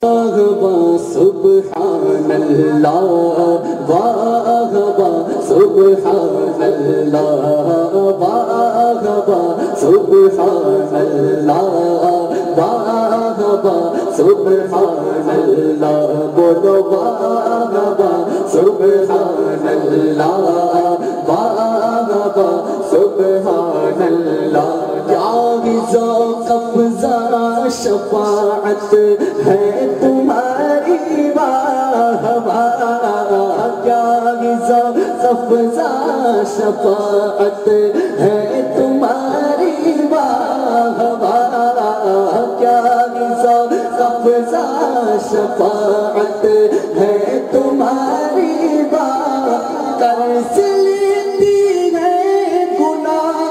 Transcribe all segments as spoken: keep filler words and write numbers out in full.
سبحان اللہ واہ واہ سبحان اللہ واہ واہ سبحان اللہ واہ واہ سبحان اللہ بولو واہ واہ سبحان اللہ واہ واہ سبحان اللہ کیا ہی ذوق افزا شفاعت ہے تمہاری واہ واہ کیا ہی ذوق افزا شفاعت ہے تمہاری واہ واہ کیا ہی ذوق افزا شفاعت ہے تمہاری واہ قرض لیتی ہے گناہ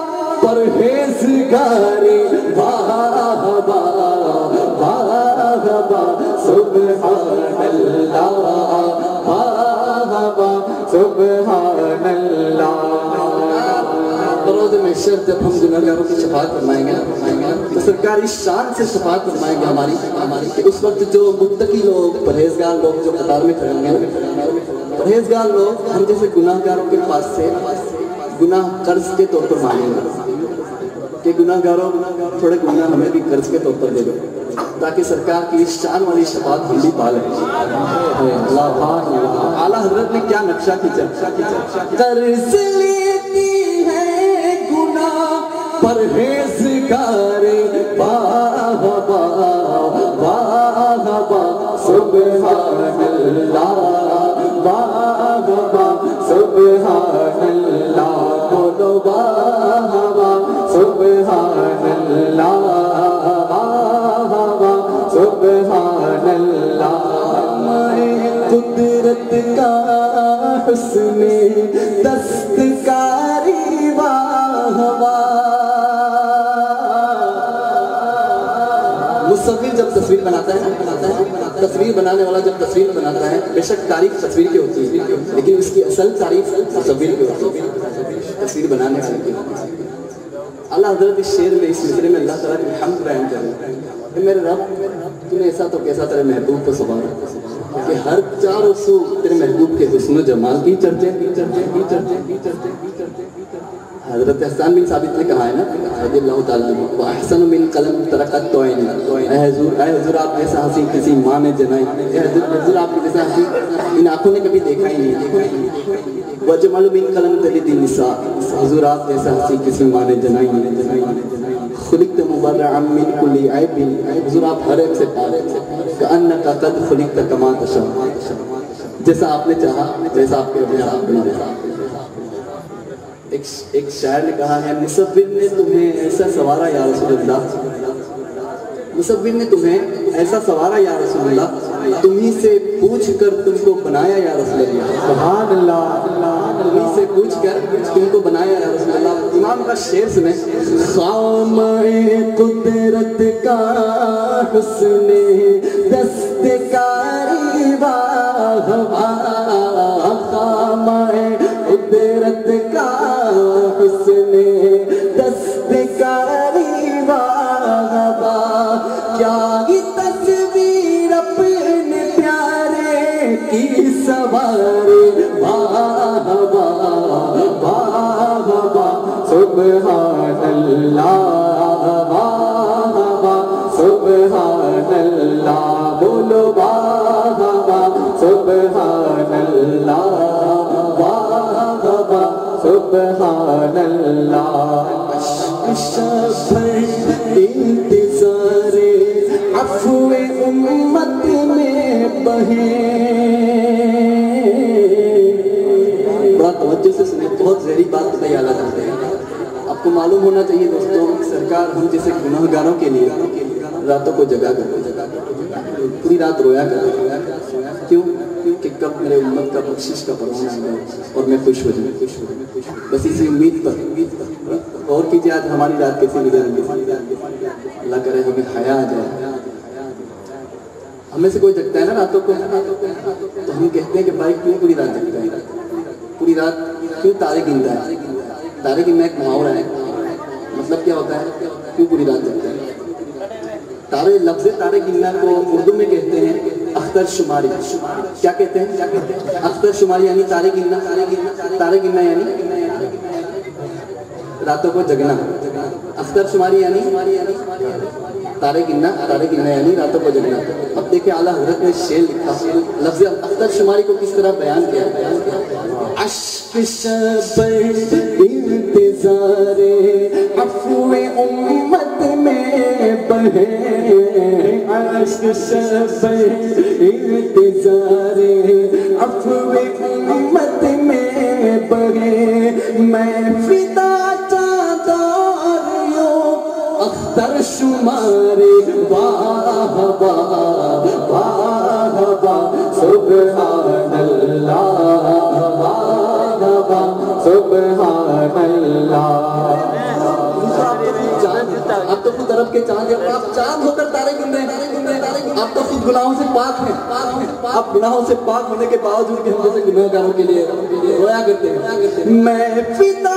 پرہیزگاری واہ واہ واہ واہ سبحان اللہ واہ واہ سبحان اللہ۔ روز محشر جب ہم گنہگاروں کی شفاعت فرمائیں گے تو سرکار اس شان سے شفاعت فرمائیں گے ہماری ہماری کہ اس وقت جو متقی لوگ پرہیزگار لوگ جو قطار میں کھڑے ہوں گے، پرہیزگار لوگ ہم جیسے گناہگاروں کے پاس سے گناہ قرض کے طور پر مانگیں گے کہ گناہ گاروں تھوڑے گناہ ہمیں بھی قرض کے طور پر دے دو تاکہ سرکار کی اس شان والی شفاعت ہم بھی پا لیں۔ اللہ اعلیٰ حضرت نے کیا نقشہ کھینچا، قرض لیتی ہے گناہ پرہیزگاری واہ واہ واہ واہ سبحان اللہ واہ واہ سبحان اللہ بولو واہ واہ سبحان اللہ واہ واہ سبحان اللہ۔ قدرت کا حسن دستکاری واہ واہ۔ مصور جب تصویر بناتا ہے تصویر بنانے والا جب تصویر بناتا ہے بے شک تعریف تصویر کی ہوتی ہے لیکن اس کی اصل تعریف مصور کی ہوتی ہے، تصویر بنانے کی۔ اللہ حضرت اس شعر میں اس مصرے میں اللہ تعالیٰ کی حمد بیان کر رہے ہیں کہ میرے رب تو نے ایسا تو کیسا تیرے محبوب کو سنبھالا کہ ہر چاروں سو تیرے محبوب کے حسن و جمال کی چرچے کی چرچے کی چرچے کی چرچے کی چرچے۔ حضرت حسان بن ثابت نے کہا ہے نا رضی اللہ تعالیٰ عنہ وَأَحْسَنُ مِنْ قَلَمْ تَرَقَتْ تُعِنِ اے حضور اے حضور آپ جیسا حسین کسی ماں نے جنائی، اے حضور آپ کی جیسا حسین ان آنکھوں نے کبھی دیکھا ہی نہیں۔ وَجَمَلُ مِنْ قَلَمْ تَلِدِ النِّسَاء حضور آپ جیسا حسین کسی ماں نے جنائی۔ خلقت مبرعا من کل عیب حضور آپ ہر ایک سے پاک کأنک قد خلقت کما تشاء جیسا آپ نے چاہا جیسا آپ کے اپنے آپ بنا۔ ایک شاعر نے کہا ہے مصور نے تمہیں ایسا سوارا یا رسول اللہ، مصور نے تمہیں ایسا سوارا یا رسول اللہ، تمہیں سے پوچھ کر تم کو بنایا یا رسول اللہ۔ سبحان اللہ، تمہیں سے پوچھ کر تم کو بنایا یا رسول اللہ۔ امام کا شعر سنیں، خامہ قدرت کا حسن دستکاری واہ واہ، خامہ قدرت کا حسن دستکاری واہ واہ، کیا ہی تصویر اپنے پیارے کی سواری واہ واہ واہ واہ سبحان اللہ واہ واہ سبحان اللہ بولو واہ واہ سبحان اللہ واہ واہ سبحان اللہ۔ شفر انتظار عفو امت میں بہے، بڑا توجہ سے سنیں، بہت ذہنی بات بتائی اعلیٰ کرتے ہیں۔ آپ کو معلوم ہونا چاہیے دوستوں سرکار ہم جیسے گناہگاروں کے لیے راتوں کو جگا کرتے، پوری رات رویا کرتے، کیوں کہ کب میرے امت کا بخشش کا پروانہ آئے اور میں خوش ہو جاؤں، خوش ہو جاؤں بس اسی امید پر۔ اور کیجیے آج ہماری رات کیسی گزر رہی ہے، اللہ کرے ہمیں حیا آ جائے۔ ہمیں سے کوئی جگتا ہے نا راتوں کو تو ہم کہتے ہیں کہ بھائی کیوں پوری رات جگتا ہے، پوری رات کیوں تارے گنتا ہے۔ تارے گننا ایک محاورہ ہے، مطلب کیا ہوتا ہے کیوں پوری رات جگتا ہے۔ تارے لفظ تارے گننا کو اردو میں کہتے ہیں اختر شماری کیا کہتے ہیں؟ کیا کہتے ہیں اختر شماری یعنی تارے گننا. تارے گننا یعنی راتوں کو جگنا. اختر شماری یعنی تارے گننا. تارے گننا یعنی راتوں کو جگنا. اب دیکھیں اعلیٰ حضرت نے شعر لکھا. لفظ اختر شماری کو کس طرح بیان کیا؟ عشق شب انتظار عفو امت میں بہے. عشق شب انتظار عفو امت میں بہے. میں فدا اختر شماری واہ واہ واہ واہ سبحان اللہ واہ واہ سبحان اللہ. آپ تو خود عرب کے چاند ہیں. آپ چاند ہو کر تارے گن رہے ہیں. آپ تو خود گناہوں سے پاک ہیں. آپ گناہوں سے پاک ہونے کے باوجود بھی ہم جیسے گناہگاروں کے لیے رویا کرتے ہیں. میں فدا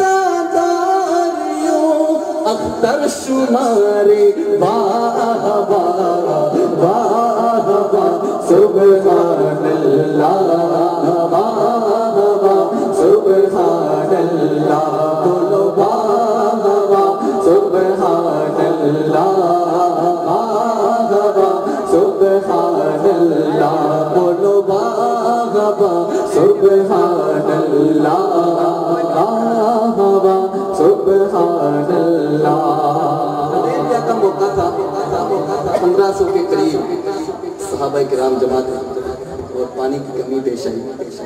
اختر شماری واہ واہ واہ واہ سبحان اللہ واہ واہ سبحان اللہ. بولو واہ واہ سبحان اللہ واہ واہ سبحان اللہ. بولو واہ واہ سبحان اللہ واہ واہ سبحان اللہ. حدیبیہ کا موقع تھا. پندرہ سو کے قریب صحابہ کرام جمع تھے اور پانی کی کمی پیش آئی.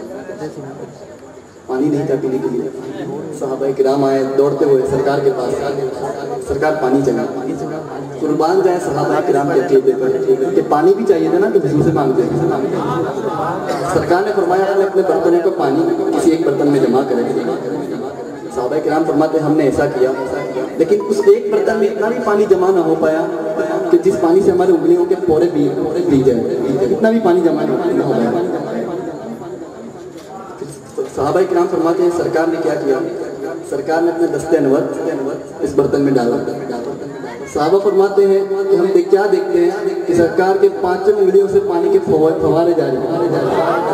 پانی نہیں تھا پینے کے لیے. صحابہ کرام آئے دوڑتے ہوئے سرکار کے پاس. سرکار پانی چاہیے. قربان جائے صحابہ کرام کے عقیدے پر کہ پانی بھی چاہیے تھا نا تو حضور سے مانگتے ہیں. سرکار نے فرمایا ہم نے اپنے برتنوں کو پانی کسی ایک برتن میں جمع کرے. صحابہ کرام فرماتے ہیں ہم نے ایسا کیا لیکن اس ایک برتن میں اتنا بھی پانی جمع نہ ہو پایا کہ جس پانی سے ہماری انگلیوں کے پورے پی جائے. اتنا بھی پانی جمع نہ ہو پایا. صحابہ کرام فرماتے ہیں سرکار نے کیا کیا؟ سرکار نے اپنے دستے انور اس برتن میں ڈالا. صحابہ فرماتے ہیں کہ ہم کیا دیکھتے ہیں کہ سرکار کے پانچوں انگلیوں سے پانی کے فوارے جاری ہیں.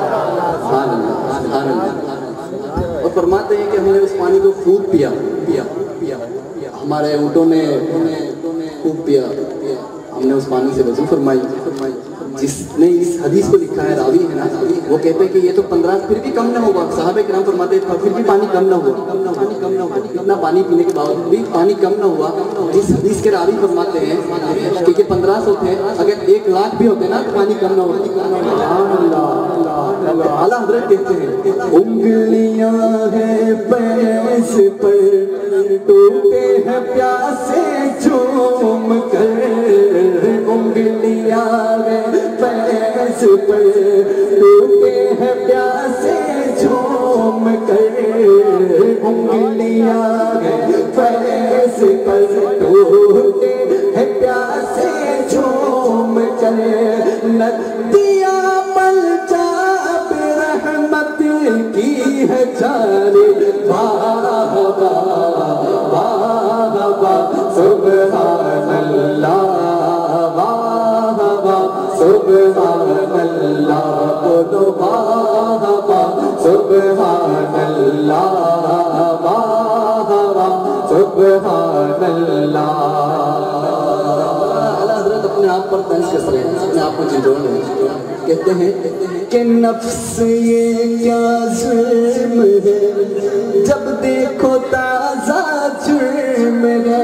اور فرماتے ہیں کہ ہم نے اس پانی کو خوب پیا پیا پیا ہمارے اونٹوں نے خوب پیا. ہم نے اس پانی سے وضو فرمائی. جس نے اس حدیث کو لکھا ہے راوی ہے نا وہ کہتے ہیں کہ یہ تو پندرہ پھر بھی کم نہ ہوا. صحابہ کرام فرماتے ہیں پھر بھی پانی کم نہ ہوا. اتنا پانی پینے کے باوجود بھی پانی کم نہ ہوا. جس حدیث کے راوی فرماتے ہیں کہ یہ پندرہ سو تھے اگر ایک لاکھ بھی ہوتے نا تو پانی کم نہ ہوتا. اعلیٰ حضرت کہتے ہیں انگلیاں ہیں پیس پر ٹوٹے ہیں پیاسے جھوم کر. انگلیاں ہیں پیس پر ٹوٹے ہیں پیاسے جھوم کر. انگلیاں ہیں پیس پر ٹوٹے ہیں پیاسے جھوم کر. ندیاں پل جاب رحمت کی ہے جاری. واہ واہ واہ واہ سبحان اللہ واہ واہ سبحان اللہ. بولو واہ واہ سبحان اللہ واہ واہ سبحان اللہ. حضرت اپنے آپ پر طنز کس رہے ہیں, اپنے آپ کو جھنجھوڑ رہے ہیں. کہتے ہیں کہ نفس یہ کیا ظلم ہے جب دیکھو تازہ جرم ہے.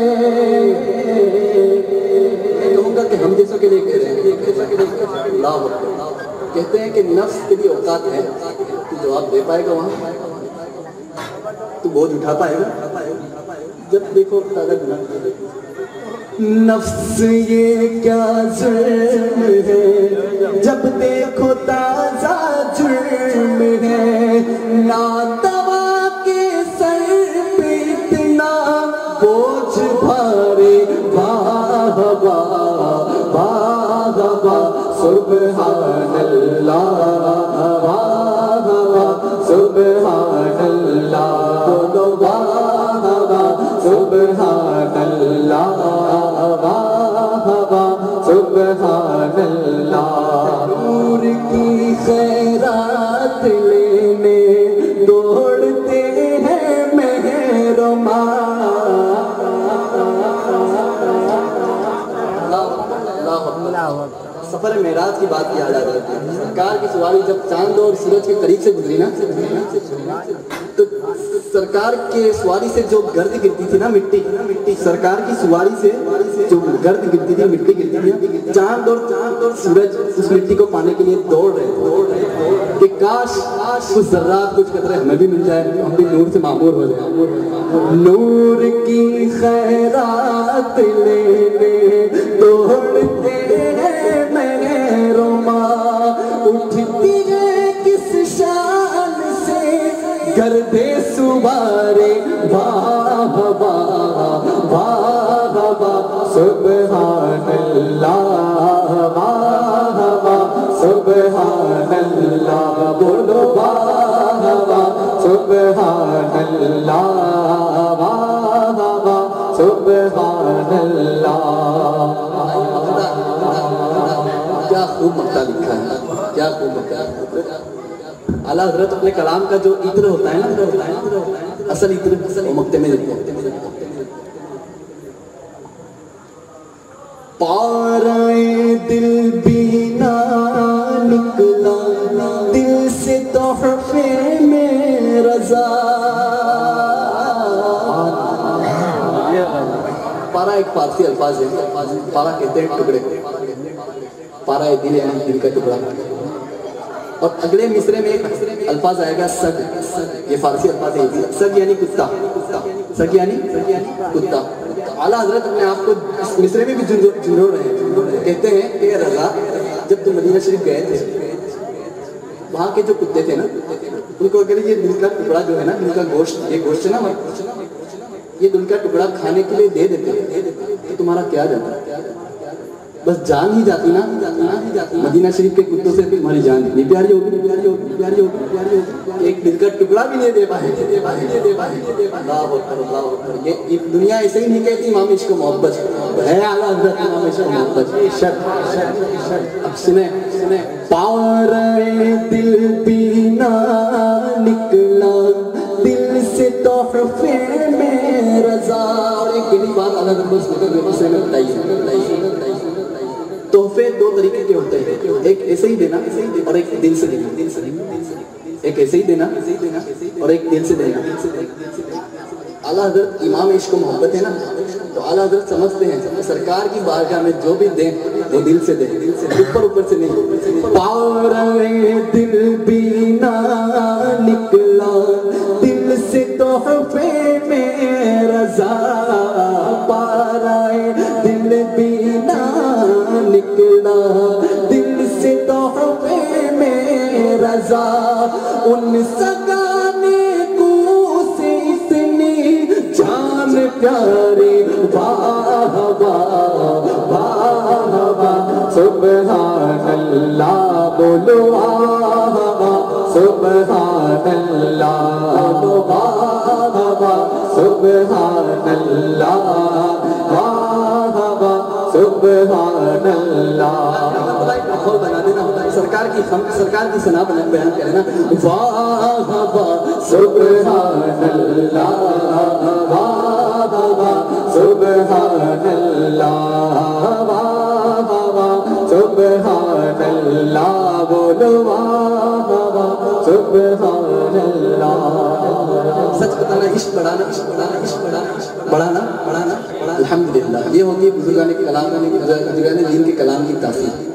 کہوں گا کہ ہم جیسوں کے لیے کہہ رہے ہیں. اللہ کہتے ہیں کہ نفس کے لیے اوقات ہے تو جواب دے پائے گا وہاں تو بوجھ اٹھا پائے گا جب دیکھو تازہ گناہ. نفس یہ کیا ظلم ہے جب دیکھو تازہ جرم ہے. نادوا کے سر پہ اتنا بوجھ بھارے. واہ واہ واہ واہ سبحان اللہ واہ واہ سبحان اللہ. بولو واہ واہ سبحان اللہ واہ واہ سبحان اللہ. سفر معراج کی بات یاد آ جاتی ہے. سرکار کی سواری جب چاند اور سورج کے قریب سے گزری نا تو سرکار کے سواری سے جو گرد گرتی تھی نا مٹی مٹی سرکار کی سواری سے جو گرد گرتی تھی مٹی گرتی تھی چاند اور چاند اور سورج اس مٹی کو پانے کے لیے دوڑ رہے دوڑ رہے کہ کاش کچھ ذرات کچھ قطرے ہمیں بھی مل جائے ہم بھی نور سے معمور ہو جائے. نور کی خیرات لینے دوڑتے ہیں مہرما اٹھتی ہے کس شان سے گردے سوارے واہ واہ واہ واہ سبحان اللہ واہ واہ سبحان اللہ بولو واہ واہ سبحان اللہ واہ واہ سبحان اللہ. کیا خوب مقطع لکھا ہے کیا خوب مقطع. اعلیٰ حضرت اپنے کلام کا جو عطر ہوتا ہے نا اصل عطر وہ مقطع میں دیتے ہیں. پارائے دل بینا نکلا دل سے تحفے میں رضا. پارا ایک فارسی الفاظ ہے. پارا کہتے ہیں ٹکڑے. پارا ہے دل یعنی دل کا ٹکڑا. اور اگلے مصرے میں الفاظ آئے گا سگ. یہ فارسی الفاظ ہے. سگ یعنی کتا. سگ یعنی کتا. اعلیٰ حضرت اپنے آپ کو اس مصرے میں بھی جنوڑ رہے ہیں. کہتے ہیں کہ رضا جب تم مدینہ شریف گئے تھے وہاں کے جو کتے تھے نا ان کو اگر یہ دل کا ٹکڑا جو ہے نا دل کا گوشت یہ گوشت ہے نا یہ دل کا ٹکڑا کھانے کے لیے دے دیتے تو تمہارا کیا جاتا. بس جان ہی جاتی نا مدینہ شریف کے کتوں سے تمہاری جان اتنی پیاری ہوگی پیاری ہوگی پیاری ہوگی پیاری ہوگی ایک دل کا ٹکڑا بھی نہیں دے پائے دے پائے دے پائے اللہ اکبر اللہ اکبر. یہ دنیا ایسے ہی نہیں کہتی امام عشق و محبت ہے. اعلیٰ حضرت امام عشق و محبت. اب سنیں سنیں پارے دل بینا نکلا دل سے تحفے میں رضا. اور ایک گلی بات اعلیٰ حضرت سے میں بتائیے. تحفے دو طریقے کے ہوتے ہیں. ایک ایسے ہی دینا اور ایک دل سے دینا. ایک ایسے ہی دینا اور ایک دل سے دینا. اعلیٰ حضرت امام عشق و محبت ہے نا تو اعلیٰ حضرت سمجھتے ہیں سرکار کی بارگاہ میں جو بھی دیں وہ دل سے دیں اوپر اوپر سے نہیں. پارے دل بینا نکلا دل سے تحفے میں رضا. پارے دل بینا نکلا دل سے تحفے میں رضا. ان سگانے کو سے اتنی جان پیاری واہ واہ واہ واہ سبحان اللہ بولو واہ واہ سبحان اللہ بولو واہ واہ سبحان اللہ واہ واہ سبحان اللہ. ماحول بنا دینا سرکار کی سرکار کی ثنا بیان کرے نا واہ واہ سبحان اللہ واہ واہ سبحان اللہ واہ واہ سبحان اللہ بولو واہ واہ سبحان اللہ. سچ بتانا عشق بڑھانا عشق بڑھانا عشق بڑھانا بڑھانا بڑھانا الحمدللہ. یہ ہوتی ہے بزرگان کے کلام بزرگان دین کے کلام کی تاثیر.